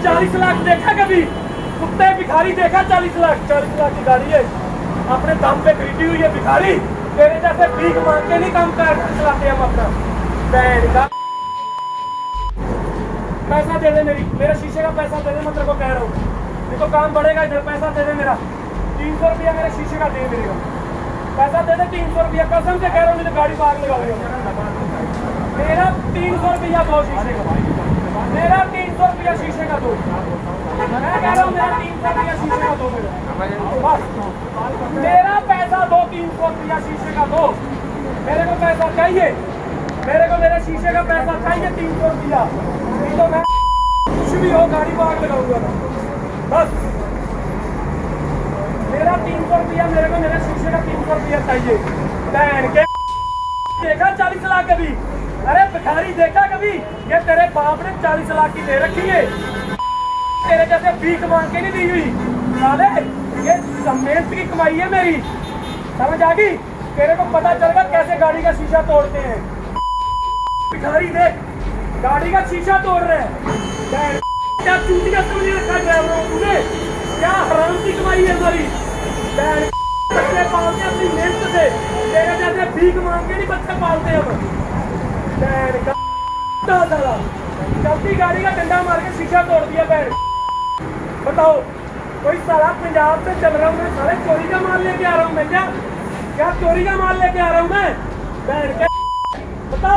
40 लाख देखा कभी? कुत्ते भिखारी देखा? 40 लाख की गाड़ी है, अपने दम पे खरीदी हुई है भिखारी। तेरे जैसे भीख मांग के नहीं काम कर चलाते हम अपना। बैठ का पैसा दे दे, मेरे शीशे का पैसा दे दे, मैं तेरे को कह रहा हूँ। नहीं तो काम बढ़ेगा इधर। पैसा दे दे मेरा 300 रुपया मेरे शीशे का दे मेरे को। पैसा दे दे 300 रुपया, कसम से कह रहा हूँ। गाड़ी को आग लगाओगे मेरा 300 रुपया दो शीशे का, मेरा 300 रुपया शीशे का दो। मैं कह रहा हूँ मेरा 300 रुपया शीशे का दो बस। मेरा पैसा दो, 300 रुपया शीशे का दो। मेरे को पैसा चाहिए, मेरे को मेरे शीशे का पैसा चाहिए 300 रुपया। नहीं तो मैं कुछ भी हो गाड़ी को आग लगाऊंगा बस। मेरा 300 रुपया, मेरे को मेरे शीशे का 300 रुपया चाहिए। बहन के देखा 40 लाख कभी? अरे भिखारी देखा कभी? ये तेरे बाप ने 40 लाख की दे रखी है, तेरे जैसे भीख मांग के नहीं दी हुई साले। ये मेहनत की कमाई है मेरी, समझ आ गई? तेरे को पता चलेगा कैसे गाड़ी का शीशा तोड़ते हैं। भिखारी देख गाड़ी का शीशा तोड़ रहे हैं। क्या चूतिया क्यों नहीं रखा ड्राइवरों तूने? क्या हराम की कमाई है हमारी। बच्चे पालते अपनी मेहनत से, तेरे जैसे भीख मांग के नहीं बच्चे पालते हम। चलती गाड़ी का डंडा मार के शीशा तोड़ दिया। बैठ बताओ, कोई साला पंजाब से चल रहा हूँ मैं, साले चोरी का माल लेके आ रहा हूँ मैं? क्या चोरी का माल लेके आ रहा हूँ मैं? बैठ के बता।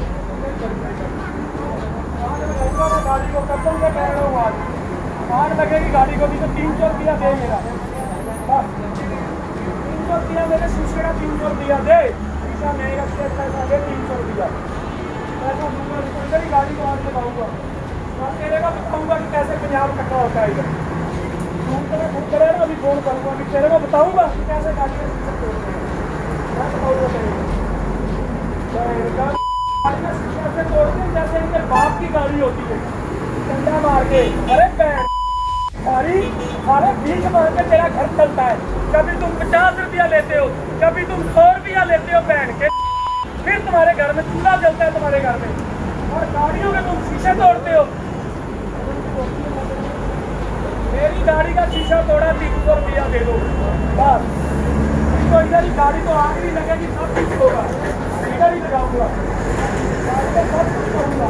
गाड़ी को कसम से कह रहा हूँ आग लगेगी गाड़ी को भी। तो 300 रुपया दे मेरा बस। 300 रुपया मेरे शीशे का 300 रुपया दे। शीशा नहीं रखते, पैसा दे 300 रुपया। पैसा दूंगा इधर ही गाड़ी को आग लगाऊंगा। तेरे का बताऊंगा कि कैसे पंजाब कट्टा होता है इधर। तुम तेरे खुद करे ना, अभी फोन करूंगा, अभी तेरे को बताऊंगा कि कैसे गाड़ी का शीशा तोड़ते हैं। मैं बताऊंगा तेरे को गाड़ी का शीशा से तोड़ते हैं जैसे इनके बाप की गाड़ी होती है, डंडा मार के। अरे सारे भीख मार के तेरा घर चलता है। कभी तुम 50 रुपया लेते हो, कभी तुम 100 रुपया लेते हो बहन के। फिर तुम्हारे घर में चूल्हा जलता है तुम्हारे घर में, और गाड़ियों के तुम शीशे तोड़ते हो। मेरी गाड़ी का शीशा तोड़ा 300 रुपया दे दो बस। तो इधर ही गाड़ी को आग भी लगेगी, सब कुछ होगा, इधर ही लगाऊंगा, सब कुछ करूंगा।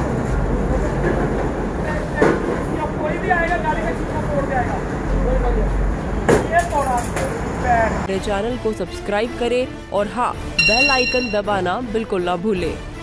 कोई भी आएगा गाड़ी का शीशा तोड़ जाएगा। ये तोड़ा। मेरे चैनल को सब्सक्राइब करें और हाँ, बेल आइकन दबाना बिल्कुल ना भूलें।